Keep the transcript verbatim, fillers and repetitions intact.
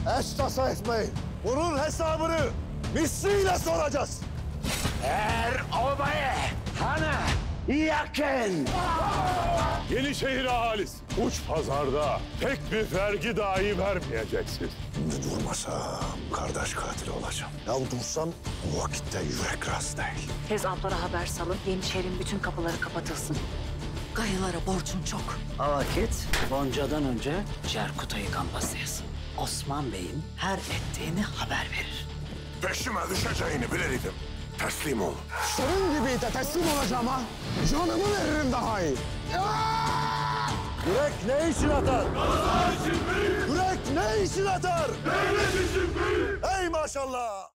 Eş tasa etmeyin. Bunun hesabını misliyle soracağız. Eğer obayı hana yakın. Yenişehir ahalisi, uç pazarda tek bir vergi dahi vermeyeceksiniz. Şimdi durmasam kardeş katili olacağım. Ya dursam o vakitte yürek rast değil. Tezaplara haber salın. Yeniçeri'nin bütün kapıları kapatılsın. Gayelara borcum çok. O vakit Gonca'dan önce Cerkuta'yı gambazlayasın. Osman Bey'in her ettiğini haber verir. Peşime düşeceğini bilirdim. Teslim ol. Senin gibi de teslim olacağım ha. Canımı veririm daha iyi. Yürek ne için atar? Yürek ne için atar? Devlet için büyük. Ey maşallah.